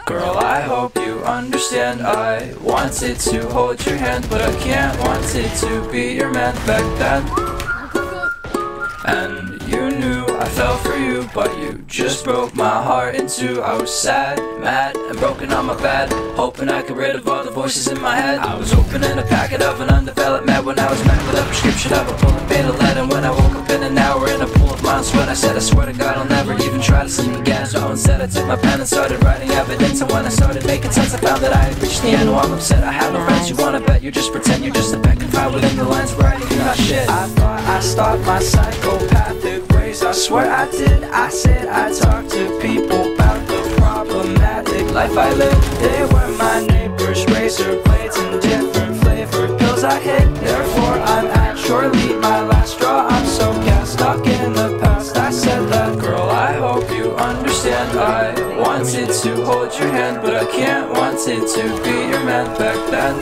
Girl, I hope you understand. I wanted to hold your hand, but I can't. Wanted to be your man back then. And you knew I fell for you, but you just broke my heart in two. I was sad, mad, and broken on my bed, hoping I could rid of all the voices in my head. I was opening a packet of an undeveloped med when I was met with a prescription of a pulling beta lead. And when I woke up in an hour in a pool of my own sweat, I said I swear to God I'll never even try to sleep again. So instead I took my pen and started writing evidence. And when I started making sense I found that I had reached the end. Oh, I'm upset I have no friends. You wanna bet, you just pretend you're just a peck confined within the lines writing you not shit. I thought I stopped my psychopathic ways, I swear I did. I said I talked to people about the problematic life I lived. They were my neighbors, razor blades and different flavored pills I hid. Therefore I'm at surely my last straw. I'm so gassed, stuck in the past. I said that, girl, I hope you understand. I wanted to hold your hand, but I can't. Wanted to be your man back then.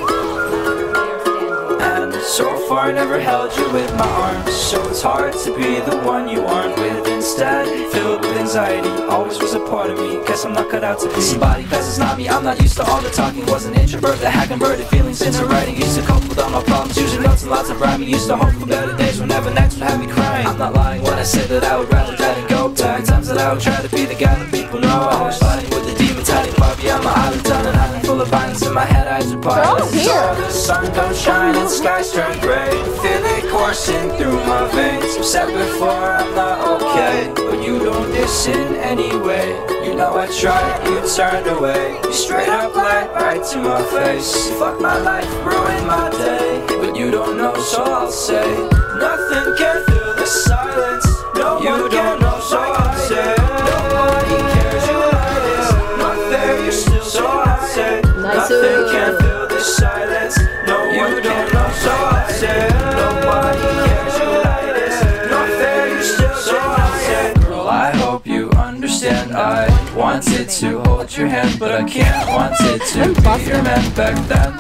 So far I never held you with my arms, so it's hard to be the one you aren't with. Instead, filled with anxiety, always was a part of me. Guess I'm not cut out to be somebody, cause it's not me. I'm not used to all the talking, was an introvert that had converted feelings into writing. Used to cope with all my problems, using notes and lots of rhyming. Used to hope for better days whenever next would have me crying. I'm not lying when I say that I would rather die than go back. Times that I would try to be the guy that people know. I was fighting with the demons hiding far beyond my island town. An island full of violence in my head, eyes are parted. So the sun don't shine and skies turn gray. Feel it coursing through my veins. I've said before I'm not okay, but you don't listen anyway. You know I tried, you turned away. You straight up lied right to my face. You fucked my life, ruined my day, but you don't know, so I'll say nothing can fill the silence. No you don't know, so I'll say nobody cares you like this. Not fair, you're still so I'll say nothing can fill the silence. No you don't know, so I'll say nobody cares you like this. Not fair, you're still so I'll say. Girl, I hope you understand. I wanted to hold your hand, but I can't. Wanted to be your man back then.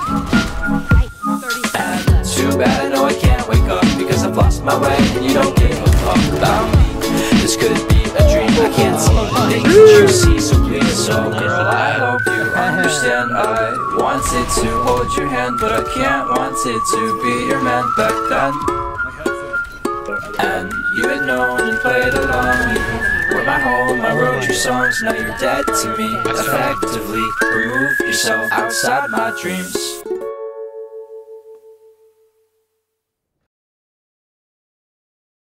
And too bad I know I can't wake up because I've lost my way and you don't give a fuck about me. This could be a dream, I can't see the things that you see, so please, so girl, I hope you understand. I wanted to hold your hand, but I can't. Wanted to be your man back then. And you had known and played along. You were my home, I wrote your songs. Now you're dead to me. Effectively remove yourself outside my dreams.